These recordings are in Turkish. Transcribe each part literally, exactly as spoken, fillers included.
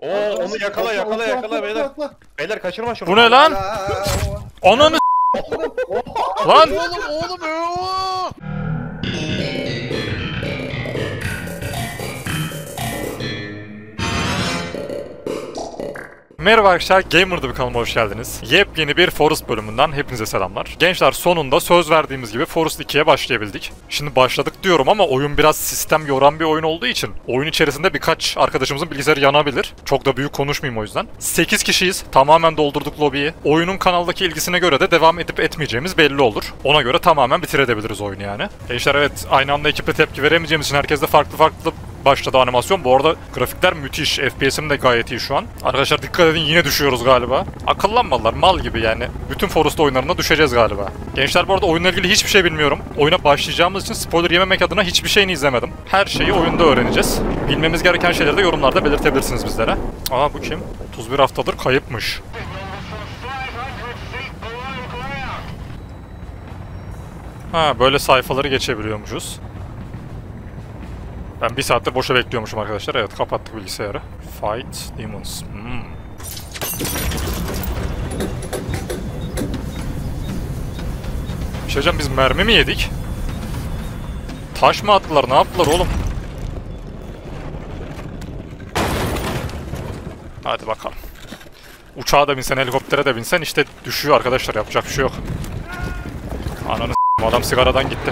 Oo onu yakala yakala yakala beyler. Beyler kaçırma şunu. Bu ne lan? Ananı lan! Oğlum oğlum ooo! Merhaba arkadaşlar, Gamer'da bir kanalıma hoş geldiniz. Yepyeni bir Forest bölümünden hepinize selamlar. Gençler, sonunda söz verdiğimiz gibi Forest ikiye başlayabildik. Şimdi başladık diyorum ama oyun biraz sistem yoran bir oyun olduğu için oyun içerisinde birkaç arkadaşımızın bilgisayarı yanabilir. Çok da büyük konuşmayayım o yüzden. sekiz kişiyiz, tamamen doldurduk lobiyi. Oyunun kanaldaki ilgisine göre de devam edip etmeyeceğimiz belli olur. Ona göre tamamen bitirebiliriz oyunu yani. Gençler, evet, aynı anda ekiple tepki veremeyeceğimiz için herkes de farklı farklı başladı animasyon. Bu arada grafikler müthiş. F P S'im de gayet iyi şu an. Arkadaşlar dikkat edin, yine düşüyoruz galiba. Akıllanmadılar, mal gibi yani. Bütün Forest oyunlarında düşeceğiz galiba. Gençler, bu arada oyunla ilgili hiçbir şey bilmiyorum. Oyuna başlayacağımız için spoiler yememek adına hiçbir şeyini izlemedim. Her şeyi oyunda öğreneceğiz. Bilmemiz gereken şeyleri de yorumlarda belirtebilirsiniz bizlere. Aa, bu kim? otuz bir haftadır kayıpmış. Ha, böyle sayfaları geçebiliyormuşuz. Ben bir saattir boşa bekliyormuşum arkadaşlar. Evet, kapattık bilgisayarı. Fight Demons. Hmm. Bir şey diyeceğim, biz mermi mi yedik? Taş mı attılar? Ne yaptılar oğlum? Hadi bakalım. Uçağa da binsen, helikoptere de binsen işte düşüyor arkadaşlar. Yapacak bir şey yok. Ananı s***, adam sigaradan gitti.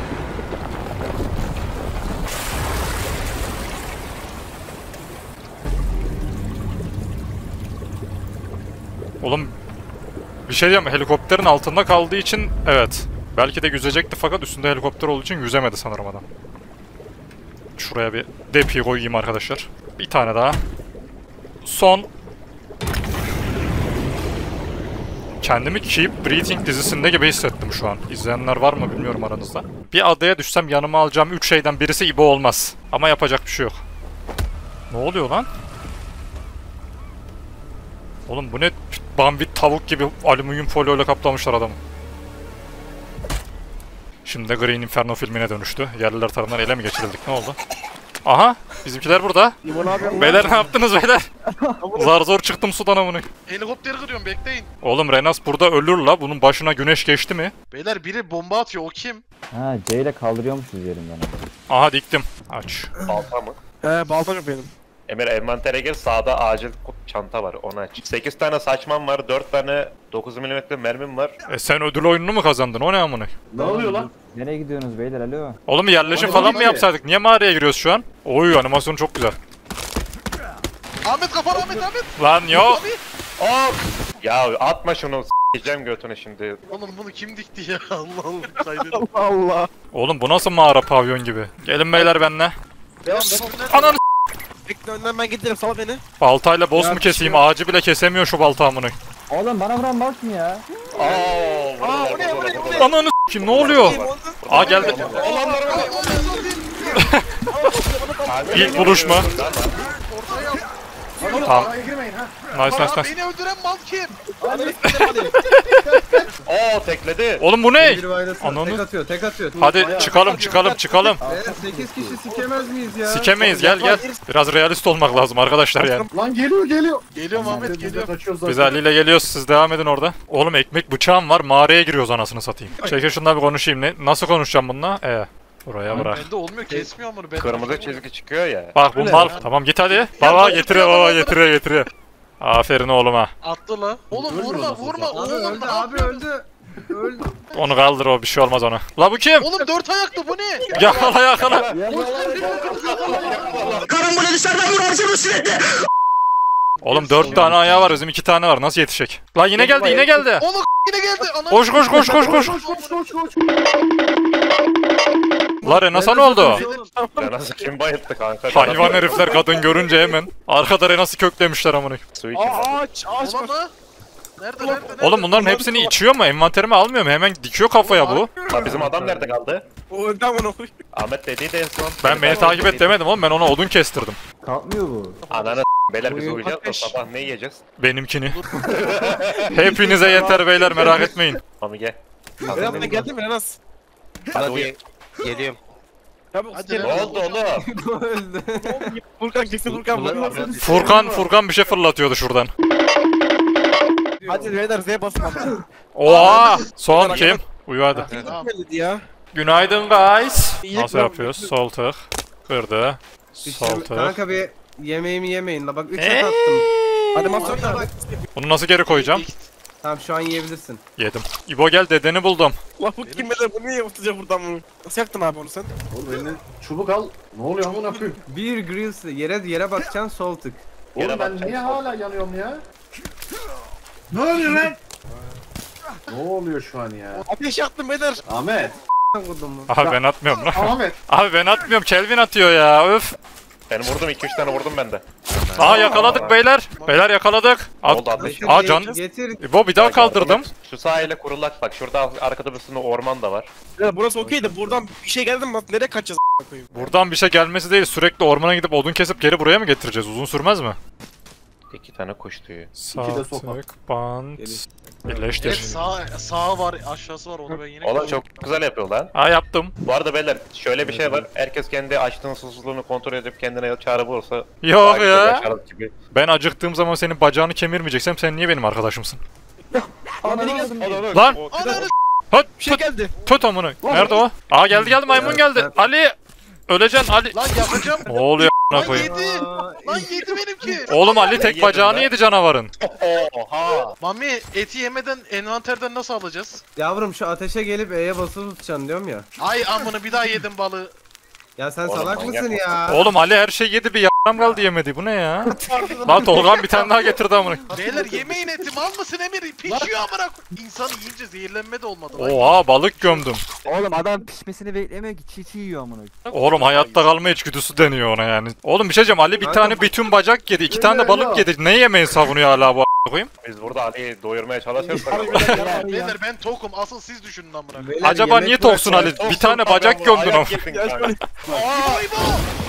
Oğlum bir şey diyeyim, helikopterin altında kaldığı için evet. Belki de yüzecekti fakat üstünde helikopter olduğu için yüzemedi sanırım adam. Şuraya bir depi koyayım arkadaşlar. Bir tane daha. Son. Kendimi Keep Breathing dizisinde gibi hissettim şu an. İzleyenler var mı bilmiyorum aranızda. Bir adaya düşsem yanıma alacağım üç şeyden birisi İbo olmaz. Ama yapacak bir şey yok. Ne oluyor lan? Oğlum bu ne? Bambit tavuk gibi alüminyum folyoyla kaplamışlar adamı. Şimdi de Green Inferno filmine dönüştü. Yerliler tarafından ele mi geçirildik? Ne oldu? Aha! Bizimkiler burada. Beyler ne yaptınız beyler? Zar zor çıktım sudan amına. Helikopteri kırıyorum, bekleyin. Oğlum Renas burada ölür la. Bunun başına güneş geçti mi? Beyler biri bomba atıyor, o kim? Ha, C ile kaldırıyormuşuz yerinden. Aha, diktim. Aç. Balta mı? He, balta yok benim. Emir, envantere gir, sağda acil çanta var, onu aç. sekiz tane saçmam var, dört tane dokuz milimetre mermim var. E sen ödül oyununu mu kazandın? O ne amına? Ne oluyor lan? Nereye gidiyorsunuz beyler, alo? Oğlum bir yerleşim falan mı yapsaydık? Niye mağaraya giriyoruz şu an? Oy, animasyon çok güzel. Ahmet kafa, Ahmet Ahmet. Lan yo. Hop! Ya atma şunu, s**eceğim götünü şimdi. Oğlum bunu kim dikti ya? Allah Allah, kaybettim. Allah. Oğlum bu nasıl mağara pavyon gibi? Gelin beyler benimle. Devam Ananı s***. Bekle, önden ben giderim, sal beni. Baltayla boss Ya, mu keseyim? şey- Ağacı bile kesemiyor şu balta amına. Oğlum bana vuran bal kim ya? Aa, Aa, o ne, o ne, o ne? Ananı s***im, ne oluyor? Aa, geldi. İlk buluşma. Tamam. Nice nice nice. Beni öldüren mal kim? Oo, tekledi. Oğlum bu ne? Ananı. Tek atıyor, tek atıyor. Hadi çıkalım çıkalım çıkalım. sekiz kişi sikemez miyiz ya? Sikemeyiz, gel gel. Biraz realist olmak lazım arkadaşlar yani. Lan geliyor, geliyor. Geliyorum Ahmet, geliyorum. Biz Ali ile geliyoruz, siz devam edin orada. Oğlum ekmek bıçağım var, mağaraya giriyoruz anasını satayım. Çekil şundan bir konuşayım. Ne? Nasıl konuşacağım bununla? Ee, buraya bırak. Bende olmuyor, kesmiyor bunu. Ben Kırmızı çizgi çıkıyor ya. Bak bu mal. Tamam git hadi. Baba getiriyor, baba getiriyor getiriyor. Aferin oğluma. Attı la. Oğlum vurma, vurma. Abi Oğlum öldü, ne abi yapıyorsun? öldü. Öldü. Onu kaldır, o bir şey olmaz ona. La bu kim? Oğlum dört ayaklı, bu ne? Yakala yakala. Karambole dışarıdan vur harcama sürekli. Oğlum dört tane ayağı var, bizim iki tane var. Nasıl yetişecek? Lan yine geldi, yine geldi. Oğlum yine geldi. Ana. Koş koş koş koş koş. Koş koş koş koş. La Renas'a ne oldu? Renas'ı kim bayılttı kanka? Hayvan herifler kadın görünce hemen. Arkada Renas'ı köklemişler amına. Su için. Aa, aç, aç. Ulan ha? Nerede, nerede, nerede? Oğlum bunların hepsini içiyor mu? Envanterime almıyor mu? Hemen dikiyor kafaya bu. Ha, bizim adam nerede kaldı? O önden bunu. Ahmet dediydi en son. Ben beni takip et demedim oğlum, ben ona odun kestirdim. Kalkmıyor bu. Ananı s***, beyler biz Buyur, uyuyacağız da ateş. sabah ne yiyeceğiz? Benimkini. Hepinize yeter beyler, merak etmeyin. Mami gel. Renas, ben geldim mi Renas? Hadi uyu. Geliyorum. Hadi Ne oldu oğlum? Öldü. Furkan kesin Furkan vurmasın. Furkan Furkan bir şey fırlatıyordu şuradan. Hadi beyler Z'ye basın ama. Oha! Son kim? Uyu hadi. Tamam. Geldi ya. Günaydın guys. İyi Nasıl lan. yapıyoruz? Sol tık. Kırdı. Sol tık. Kanka bir yemeğimi yemeyin la bak üç Eee. at attım. Hadi masaya bak. Bunu nasıl geri koyacağım? Tamam şu an yiyebilirsin. Yedim. İbo gel, dedeni buldum. Lan bu kim beder bu niye tutacak buradan bunu? Nasıl yaktın abi onu sen? Oğlum eline çubuk al. Ne oluyor amına koyayım? Bir grills yere yere bakacaksın sol tık. Oğlum Yere ben bak. niye hala yanıyorum ya? Ne oluyor lan? Ne oluyor şu an ya? Ateş yaktın beyler. Ahmet. Vurdum mu? Abi ben atmıyorum lan. Ahmet. Abi ben atmıyorum. Kelvin atıyor ya. Öf. Ben vurdum iki üç tane vurdum ben de. Aha yakaladık beyler. Beyler yakaladık. At. Oldu ateş. Aa can. Getir. İbo bir daha kaldırdım. Şu sahile kurulak bak. Şurada arkada bir sınır orman da var. Ya burası okey de buradan bir şey geldi mi bak nereye kaçacağız a**a koyayım? Buradan bir şey gelmesi değil. Sürekli ormana gidip odun kesip geri buraya mı getireceğiz? Uzun sürmez mi? İki tane kuş tüyü. Sağ de sopa. tık, bant. Evet, Birleştir. sağ, sağ var, aşağısı var onu ben yine Oğlum çok güzel yapıyor lan. Aa yaptım. Bu arada beyler şöyle bir şey var. Herkes kendi açlığını susuzluğunu kontrol edip kendine çare bulursa Yok daha güzel ya. yaşarız gibi. Ben acıktığım zaman senin bacağını kemirmeyeceksem sen niye benim arkadaşımsın? Ananı- Lan! O- Ananı Hıt Bir şey tut geldi. tut amına. Nerede o? Aa geldi geldi maymun geldi. Ali! Öleceksin Ali. lan yapacağım. Ne oluyor Lan a**ına koyayım? yedi. Aa, Lan yedi benimki. Oğlum Ali tek bacağını yedi canavarın. Oha! Mami eti yemeden envanterden nasıl alacağız? Yavrum şu ateşe gelip E'ye basılı tutacaksın diyorum ya. Ay amına bir daha yedim balığı. Ya sen Oğlum, salak manyak mısın mısın? ya? Oğlum Ali her şey yedi, bir y***am kaldı yemedi. Bu ne ya? Lan Tolgan bir tane daha getirdi amına. Beyler yemeğin eti mal mısın Emir? Pişiyor amına koy. İnsan yiyince zehirlenme de olmadı lan. Oha balık gömdüm. Oğlum adam pişmesini beklemiyor ki çiğ çiğ yiyor amına. Oğlum hayatta kalma içgüdüsü deniyor ona yani. Oğlum bir şey diyeceğim, Ali bir Kanka- tane bütün bacak yedi, iki tane de balık yedi. Ne yemeği savunuyor hala bu a**a koyayım? Biz burada Ali'yi doyurmaya çalışırsak. Beyler ben tokum. Asıl siz düşünün amına koyayım. Beyler, Acaba yemek niye toksun Ali? bırakın. Bir tane bacak gömdün ama. Aa İbo!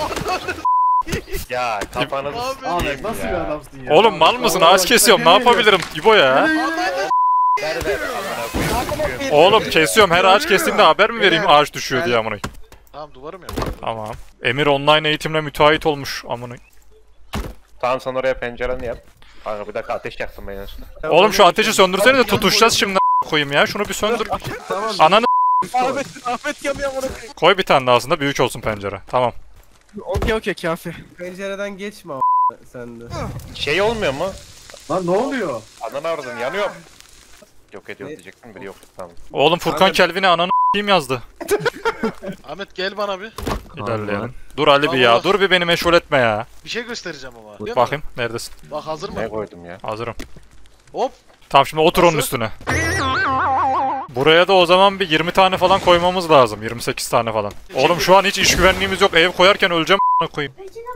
Ya kafanızı Abi. s**eyim Ahmet nasıl bir ya. adamsın ya? Oğlum mal mısın? Ağaç kesiyorum, ne yapabilirim İbo ya? Ananı Ver ver amına koyayım. Oğlum kesiyorum, her ağaç kestiğimde haber mi vereyim ağaç düşüyor diye amına. Tamam duvarım ya. Tamam. Emir online eğitimle müteahhit olmuş amına. Tamam sen oraya pencereni yap. Kanka bir dakika ateş yaktım ben yanlışlıkla. Oğlum şu ateşi söndürsene de tutuşacağız şimdi a**a koyayım ya. Şunu bir söndür. Tamam. Ananı Ahmet, Ahmet yanıyor amına koyayım. koy bir tane daha, aslında büyük olsun pencere. Tamam. Okey okey kafi. Pencereden geçme a**, sen de. Şey olmuyor mu? Lan ne oluyor? Ananı aradın yanıyor. Yok ediyor diyecektim biri yok. Tamam. Oğlum Furkan Kanka- Kelvin'e ananı s**eyim yazdı. Ahmet gel bana bir. İlerleyelim. Dur Ali bir ya. Allah. Dur bir beni meşgul etme ya. Bir şey göstereceğim ama. Biliyor musun? Bakayım neredesin? Bak hazır Ne mı? koydum ya? Hazırım. Hop. Tamam şimdi otur onun Nasıl? üstüne. Buraya da o zaman bir yirmi tane falan koymamız lazım. yirmi sekiz tane falan. Oğlum şu an hiç iş güvenliğimiz yok. Ev koyarken öleceğim a**ına koyayım.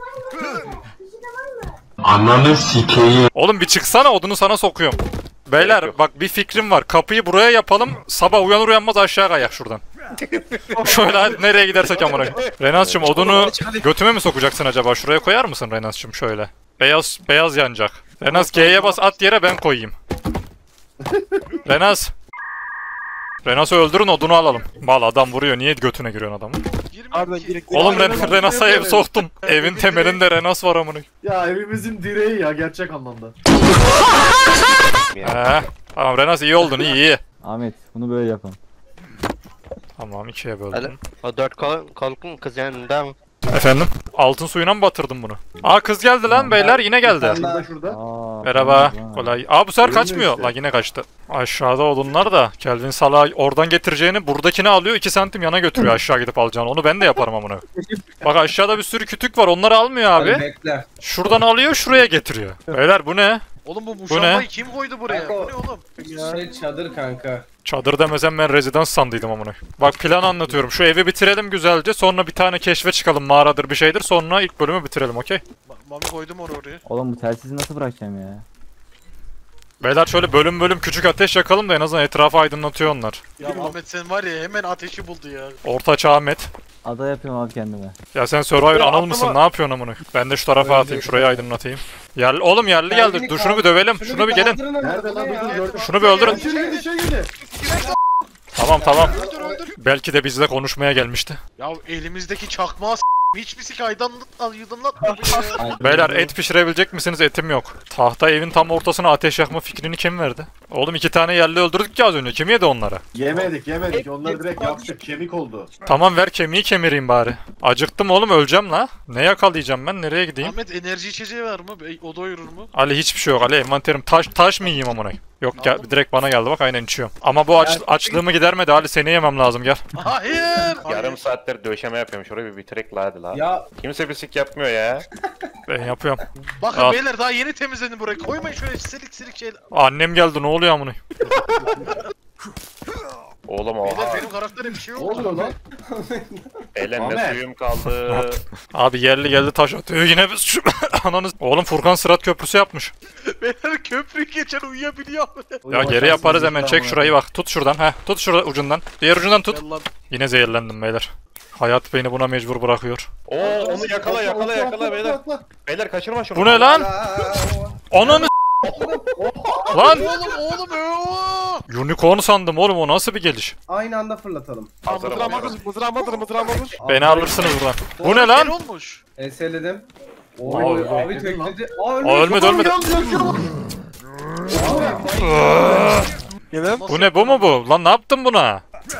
Ananı sikeyim. Oğlum bir çıksana, odunu sana sokuyorum. Beyler bak bir fikrim var. Kapıyı buraya yapalım. Sabah uyanır uyanmaz aşağı kayak şuradan. Şöyle hadi nereye gidersek amına. Renas'cığım odunu götüme mi sokacaksın acaba? Şuraya koyar mısın Renas'cığım şöyle? Beyaz beyaz yanacak. Renas G'ye bas, at yere, ben koyayım. Renas. Renas'ı öldürün, odunu alalım. Mal adam vuruyor. Niye götüne giriyorsun adamın? Harbiden yirmi iki. direkt. Oğlum Ren Renas'a ev soktun. Evin temelinde Renas var amına. Ya evimizin direği ya gerçek anlamda. He. Tamam Renas iyi oldun, iyi iyi. Ahmet bunu böyle yapalım. Tamam ikiye böldüm. O dört kol, kolkun kız yanında mı? Efendim? Altın suyuna mı batırdın bunu? Aa kız geldi lan beyler, yine geldi. Şurada şurada. Aa, Merhaba. tamam. Kolay. Aa bu sefer Öyle kaçmıyor. işte. Lan yine kaçtı. Aşağıda odunlar da. Kelvin Salah oradan getireceğini buradakini alıyor, iki santim yana götürüyor aşağı gidip alacağını. Onu ben de yaparım amına. Bak aşağıda bir sürü kütük var. Onları almıyor Hadi abi. bekle. Şuradan alıyor, şuraya getiriyor. Beyler bu ne? Oğlum bu ne? muşambayı kim koydu buraya? Bu ne oğlum? Şey çadır kanka. Çadır demesem ben rezidans sandıydım amına. Bak plan anlatıyorum. Şu evi bitirelim güzelce. Sonra bir tane keşfe çıkalım. Mağaradır bir şeydir. Sonra ilk bölümü bitirelim, okey? Ma- Mami koydum onu oraya. Oğlum bu telsizi nasıl bırakacağım ya? Beyler şöyle bölüm bölüm küçük ateş yakalım da en azından etrafı aydınlatıyor onlar. Ya Ahmet sen var ya hemen ateşi buldu ya. Ortaçağ Ahmet. Ada yapıyorum abi kendime. Ya sen Survivor Ya anal aklıma- mısın? Ne yapıyorsun amına? Ben de şu tarafa atayım, şurayı aydınlatayım. Yerli, oğlum yerli geldi. Dur şunu bir dövelim. Şunu bir gelin. Nerede lan dur dur gördüm. Şunu bir öldürün. İçeri girdi içeri girdi. Tamam tamam. Öldür öldür. Belki de bizle konuşmaya gelmişti. Ya elimizdeki çakmağı s*** hiçbir sik aydınlat yudumlatma be ya. Beyler et pişirebilecek misiniz? Etim yok. Tahta evin tam ortasına ateş yakma fikrini kim verdi? Oğlum iki tane yerli öldürdük ya az önce. Kim yedi onları? Yemedik yemedik. Onları direkt yaptık. Kemik oldu. Tamam ver kemiği kemireyim bari. Acıktım oğlum öleceğim la. Ne yakalayacağım ben? Nereye gideyim? Ahmet enerji içeceği var mı? Bey, o doyurur mu? Ali hiçbir şey yok. Ali envanterim taş taş mı yiyeyim amına? Yok gel, direkt bana geldi bak aynen içiyorum. Ama bu aç, açlığımı gidermedi Ali seni yemem lazım gel. Hayır. Yarım saattir döşeme yapıyorum. Şurayı bir bitirek la hadi la. Ya Kimse bir sik yapmıyor ya. Ben yapıyorum. Bakın Al. beyler daha yeni temizledim burayı. Koymayın şöyle silik silik şeyler. Annem geldi ne oluyor amına? Oğlum Beyler oha. benim karaktere bir şey Ne oldu. oluyor lan? Elimde Ahmet. suyum kaldı. Abi yerli geldi taş atıyor yine biz şu ananız. Oğlum Furkan Sırat Köprüsü yapmış. Beyler köprüyü geçen uyuyabiliyor. Ya geri yaparız hemen çek şurayı bak tut şuradan heh tut şurada ucundan. Diğer ucundan tut. Gel lan. Yine zehirlendim beyler. Hayat beni buna mecbur bırakıyor. Oo onu yakala yakala yakala beyler. Beyler kaçırma şunu. Bu ne lan? Ananı lan Oğlum oğlum ooo. unicorn sandım oğlum o nasıl bir geliş? aynı anda fırlatalım. Hazırım Mızrağım oluyorum. hazır, mızrağım hazır, mızrağım hazır. Beni alırsınız buradan. Bu ne Oğlum, lan? el olmuş. Enseledim. Aa, Oy öldü. abi tekledi. Aa Aa, ölmedi ölmedi. Yemem. Bu ne bu mu bu? Lan ne yaptın buna?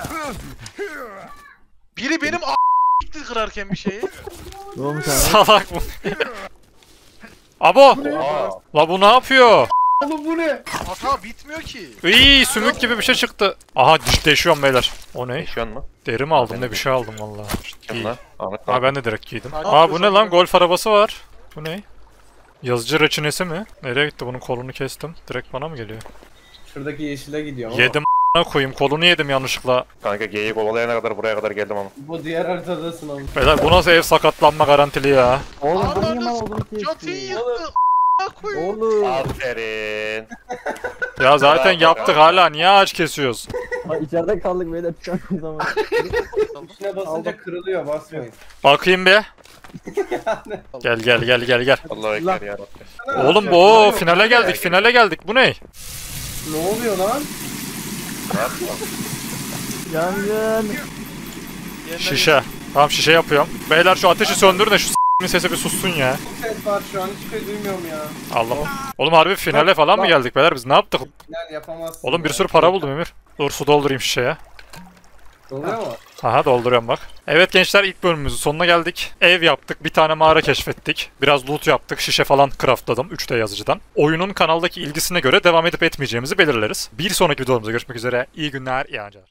Biri benim a** gitti kırarken bir şeyi. Ne olmuş abi? Salak bu. Abo! Aa, La bu ne yapıyor? Oğlum bu ne? Hata bitmiyor ki. İyi sümük gibi bir şey çıktı. Aha diş deşiyorum beyler. O ne? yaşıyor mu? Deri mi aldım ne bir şey aldım vallahi. Kim İyi. lan? Ahmet Ha abi. ben de direkt giydim. Hadi Aa bu ne yapıyorsun lan? bunu. Golf arabası var. Bu ne? Yazıcı reçinesi mi? Nereye gitti bunun kolunu kestim. Direkt bana mı geliyor? Şuradaki yeşile gidiyor ama. Yedim a**ına koyayım kolunu yedim yanlışlıkla. Kanka geyiği kovalayana kadar buraya kadar geldim ama. Bu diğer haritadasın oğlum. Beyler bu nasıl ev sakatlanma garantili ya? Oğlum bu niye Ananı mal s*** olduğunu Çatıyı kesti? yıktı. a**a koyayım. Oğlum. Aferin. Ya zaten Bravo, yaptık bravo. hala niye ağaç kesiyoruz? Ha, içeride kaldık beyler çıkamayız zaman. İçine basınca kırılıyor basmayın. Bakayım bir. Gel gel gel gel gel. Allah'a ekber yarabbim. Oğlum bu o, finale geldik finale geldik bu ne? Ne oluyor lan? Yangın. Şişe. Tamam şişe yapıyorum. Beyler şu ateşi söndürün de şu s***min sesi bir sussun ya. Bir ses var şu an hiçbir şey duymuyorum ya. Allah. Oğlum harbi finale falan mı geldik beyler biz ne yaptık? Yani yapamazsın. Oğlum bir ya. sürü para buldum Emir. Dur su doldurayım şişeye. Oluyor mu? Aha dolduruyorum bak. Evet gençler ilk bölümümüzün sonuna geldik. Ev yaptık, bir tane mağara keşfettik. Biraz loot yaptık, şişe falan craftladım üç D yazıcıdan. Oyunun kanaldaki ilgisine göre devam edip etmeyeceğimizi belirleriz. Bir sonraki videolarımızda görüşmek üzere. İyi günler, iyi eğlenceler.